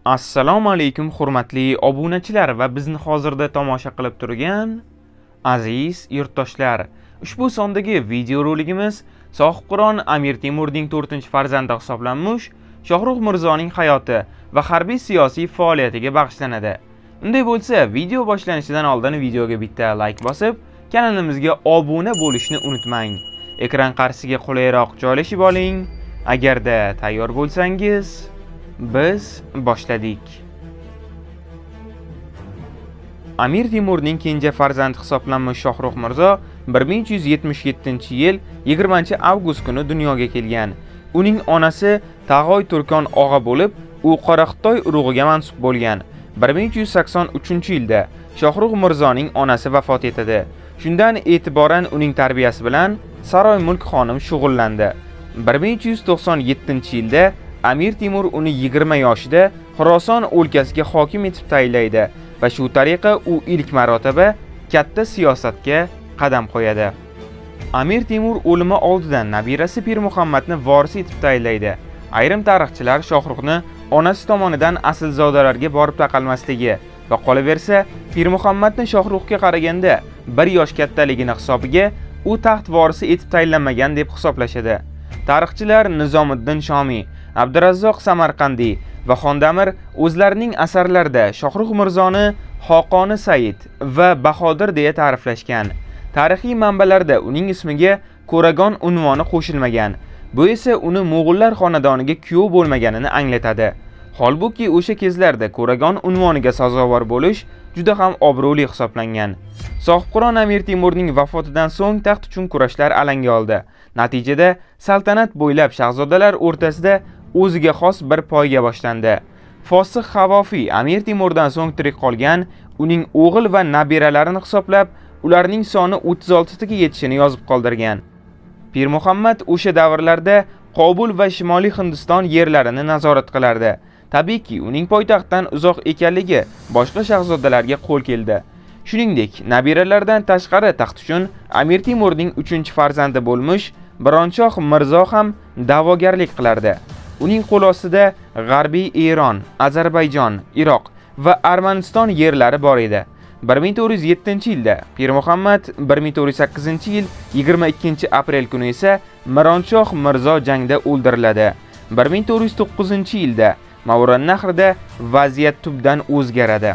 Assalomu alaykum hurmatli obunachilar va bizni hozirda tomosha qilib turgan aziz yurtdoshlar. Ushbu sondagi videoroligimiz sohibqiron Amir Temurning 4-farzandi hisoblanmuş Shohrux Mirzoning hayoti va harbiy siyosiy faoliyatiga bag'ishlanadi. Unday bo'lsa, video boshlanishidan oldin videoga bitta like bosib, kanalimizga obuna bo'lishni unutmang. Ekran qarshisiga qulayroq joylashib oling. Agarda tayyor bo'lsangiz, biz boshladik. Amir Temurning kenja farzandi hisoblanmuş Shohrux Mirzo 1377-yil 20-avgust kuni dunyoga kelgan. Uning onasi Tag'oy Turkon og'a bo'lib, u Qoraqitoy urug'iga mansub bo'lgan. 1383-yilda Shohrux Mirzoning onasi vafot etadi. Shundan e'tiboran uning tarbiyasi bilan Saroy Mulk xonim shug'ullandi. 1397-yilda Amir Temur uni 20 yoshida Xorason o'lkasiga hokim etib tayinlaydi va shu tariqa u ilk marotaba katta siyosatga qadam qo'yadi. Amir Temur o'limi oldidan nabirasi Pir Muhammadni voris etib tayinlaydi. Ayrim tarixchilar Shohruxni onasi tomonidan aslzodalarga borib taqalmasligi va qolaversa Pir Muhammadni Shohruxga qaraganda 1 yosh kattaligini hisobiga u taxt vorisi etib tayinlanmagan deb hisoblashadi. Tarixchilar Nizomiddin Shomiy, Abdurazzoq Samarqandiy va Xondamir o'zlarining asarlarida Shohrux Mirzoni Xoqoni Said va Bahodir deya ta'riflashgan. Tarixiy manbalarda uning ismiga Ko'ragon unvoni qo'shilmagan. Bu esa uni Mo'g'ullar xonadoniga kuyov bo'lmaganini anglatadi. Holbuki o'sha kezlarda Ko'ragon unvoniga sazovor bo'lish juda ham obro'li hisoblangan. Sohibqiron Amir Temurning vafotidan so'ng taxt uchun kurashlar alanga oldi. Natijada saltanat bo'ylab shahzodalar o'rtasida o'ziga xos bir poyga boshlandi. Fosih Havofiy Amir Temurdan so'ng tirik qolgan uning o'g'il va nabiralarini hisoblab, ularning soni 36 ga yetishini yozib qoldirgan. Pir Muhammad o'sha davrlarda Qobul va Shimoliy Hindiston yerlarini nazorat qilardi. Tabiiyki, uning poytaxtdan uzoq ekanligi boshqa shahzodalarga qo'l keldi. Shuningdek, nabiralardan tashqari taxt uchun Amir Temurning 3-farzandi bo'lmuş Bironchoh Mirzo ham da'vogarlik qilardi. Uning qo'l ostida G'arbiy Eron, Ozarbayjon, Iroq va Armaniston yerlari bor edi. 1407-yilda Pir Muhammad 1408-yil 22-aprel kuni esa Mironchoh Mirzo jangda o'ldiriladi. 1409-yilda Mavrannahrda vaziyat tubdan o'zgaradi.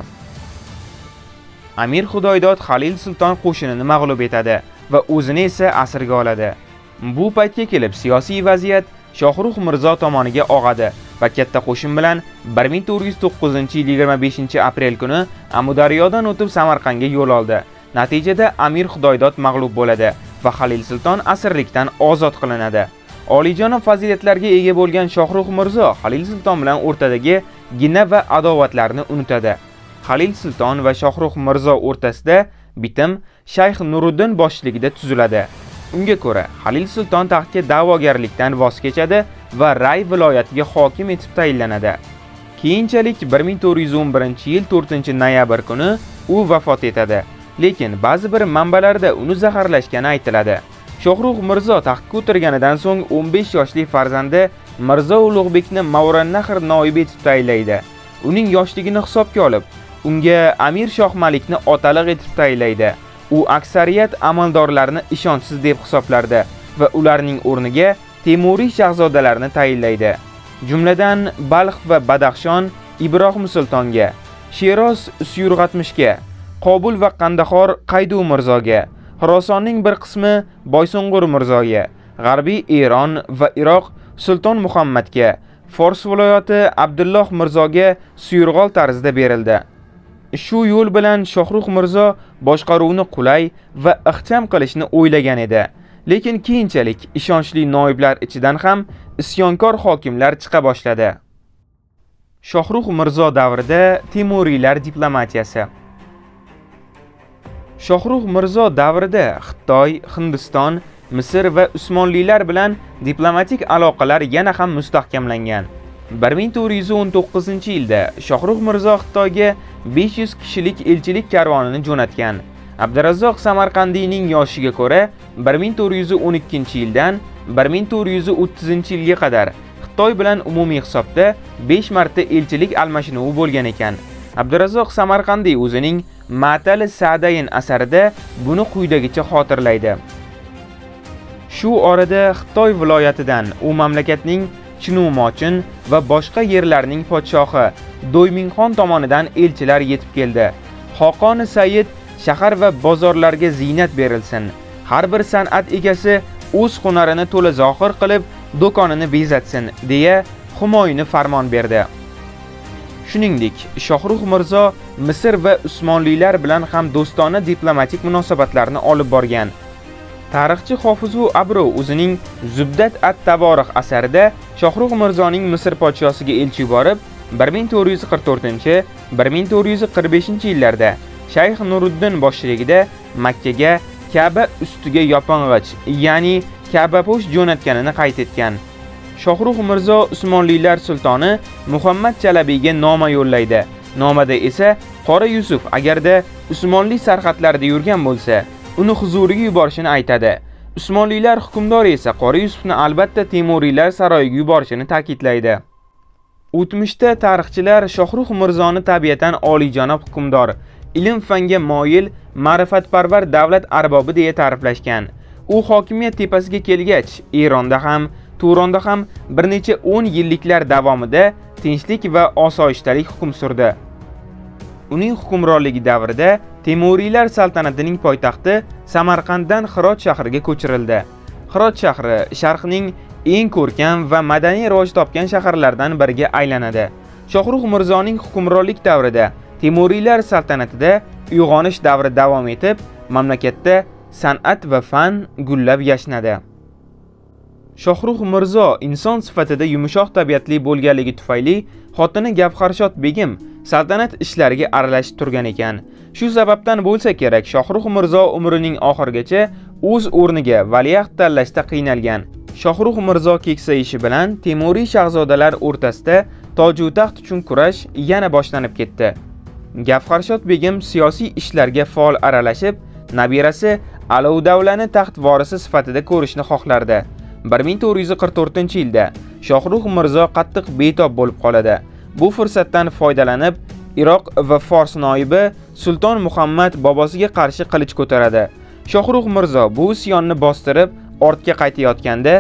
Amir Xudoydod Xalil Sulton qo'shinini mag'lub etadi va o'zini esa asirga oladi. Bu paytga kelib siyosiy vaziyat Shohrux Mirzo tomoniga og'adi va katta qo'shin bilan 1409-yil 25-aprel kuni Amudaryodan o'tib Samarqandga yo'l oldi. Natijada Amir Xudoydod mag'lub bo'ladi va Xalil Sulton asirlikdan ozod qilinadi. Oliyjanob fazilatlarga ega bo'lgan Shohrux Mirzo Xalil Sulton bilan o'rtadagi gina va adovatlarni unutadi. Xalil Sulton va Shohrux Mirzo o'rtasida bitim Shayx Nuriddin boshchiligida tuziladi. Unga ko'ra, Xalil Sulton taxtga da'vogarlikdan voz kechadi va Ray viloyatiga hokim etib tayinlanadi. Keyinchalik 1411-yil 4-noyabr kuni u vafot etadi. Lekin ba'zi bir manbalarda uni zaharlashgani aytiladi. Shohrux Mirzo taxtga o'tirganidan so'ng 15 yoshli farzandi Mirzo Ulug'bekni Mavrannahr noibi etib tayinlaydi. Uning yoshligini hisobga olib, unga Amir Shoh Malikni otaliq etib tayinlaydi. U aksariyat amaldorlarni ishonchsiz deb hisoblardi va ularning o'rniga Temuriy shahzodalarini tayinlaydi. Jumladan Balx va Badaxshon Ibrohim Sultonga, Sheroz Suyurg'atmishga, Qobul va Qandahor Qaydu Mirzoga, Xorasonning bir qismi Boysungur Mirzoga, G'arbiy Eron va Iroq Sulton Muhammadga, Fors viloyati Abdulloh Mirzoga suyurg'ol tarzida berildi. Shu yo'l bilan Shohrux Mirzo boshqaruvni qulay va ixcham qilishni o'ylagan edi. Lekin keyinchalik ishonchli noiblar ichidan ham isyonkor hokimlar chiqa boshladi. Shohrux Mirzo davrida Temuriylar diplomatiyasi. Shohrux Mirzo davrida Xitoy, Hindiston, Misr va Usmonlilar bilan diplomatik aloqalar yana ham mustahkamlangan. 1419-yilda Shohrux Mirzo Xitoyga 500 kishilik elchilik karvonini jo'natgan. Abdurazzoq Samarqandiyning yoshiga ko'ra 1412-yildan 1430-yilga qadar Xitoy bilan umumiy hisobda 5 marta elchilik almashinuvi bo'lgan ekan. Abdurazzoq Samarqandiy o'zining Ma'tali Sa'dayn asarida buni quyidagicha xotirlaydi. Shu orada Xitoy viloyatidan u mamlakatning Chinumochin va boshqa yerlarning podshohi Doymingxon tomonidan elchilar yetib keldi. Xoqoni Said shahar va bozorlarga ziynat berilsin. Har bir san'at egasi o'z hunarini to'la zohir qilib, do'konini bezatsin, deya Humoyuni farmon berdi. Shuningdek, Shohrux Mirzo Misr va Usmonlilar bilan ham do'stona diplomatik munosabatlarni olib borgan. Tarixchi Hofizu Abro o'zining Zubdat at-Tavorix asarida Shohrux Mirzoning Misr podshosiga elchi yuborib, 1444-1445 yillarda Shayx Nuriddin boshchiligida Makkaga Ka'ba ustiga yopong'ich, ya'ni Ka'bapo'sh jo'natganini qayd etgan. Shohrux Mirzo Usmonlilar sultoni Muhammad Chalabiyga noma yo'llaydi. Nomada esa Qora Yusuf agarda Usmonli sarhadlarida yurgan bo'lsa, uni huzuriga yuborishini aytadi. Usmonlilar hukmdori esa Qora Yusufni albatta Temuriylar saroyiga yuborishini ta'kidlaydi. O'tmishda tarixchilar Shohrux Mirzoni tabiatan oliyjanob hukmdor, ilm-fanga moyil, ma'rifatparvar davlat arbobi deya ta'riflashgan. U hokimiyat tepasiga kelgach, Eronda ham, Turonda ham bir necha 10 yilliklar davomida tinchlik va osoyishtalik hukm surdi. Uning hukmronligi davrida Temuriylar saltanatining poytaxti Samarqanddan Hirot shahriga ko'chirildi. Hirot shahri Sharqning eng ko'rkam va madaniy rivoj topgan shaharlardan biriga aylanadi. Shohrux Mirzoning hukmronlik davrida Temuriylar saltanatida uyg'onish davri davom etib, mamlakatda san'at va fan gullab yashnadi. Shohrux Mirzo inson sifatida yumshoq tabiatli bo'lganligi tufayli xotini Gavharshod begim saltanat ishlariga aralashib turgan ekan. Shu sababdan bo'lsa kerak, Shohrux Mirzo umrining oxirigacha o'z o'rniga valiahd tanlashda qiynalgan. Shohrux Mirzo keksayishi bilan Temuriy shahzodalar o'rtasida toj va taxt uchun kurash yana boshlanib ketdi. Gavharshod begim siyosiy ishlarga faol aralashib, nabirasi Alovdavlani taxt vorisi sifatida ko'rishni xohlardi. 1444-yilda Shohrux Mirzo qattiq betob bo'lib qoladi. Bu fursatdan foydalanib, Iroq va Fors noibi Sulton Muhammad bobosiga qarshi qilich ko'taradi. Shohrux Mirzo bu isyonni bostirib, ortga qaytayotganda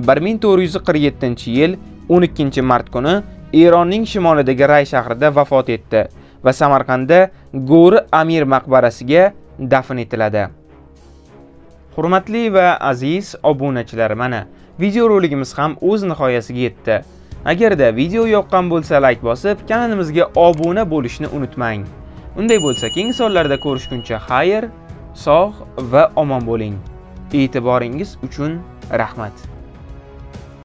1447-yil 12-mart kuni Eronning shimolidagi Ray shahrida vafot etdi va Samarqandda Go'ri Amir maqbarasiga dafn etiladi. Hurmatli va aziz obunachilar, mana video roligimiz ham o'z nihoyasiga yetdi. Agarda video yoqqan bo'lsa, like bosib, kanalimizga obuna bo'lishni unutmang. Unday bo'lsa, keyingi sonlarda ko'rishguncha xayr, sog' va omon bo'ling. E'tiboringiz uchun rahmat.